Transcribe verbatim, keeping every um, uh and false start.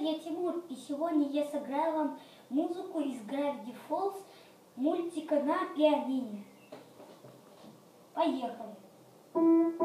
я Тимур, и сегодня я сыграю вам музыку из Gravity Falls мультика на пианино. Поехали!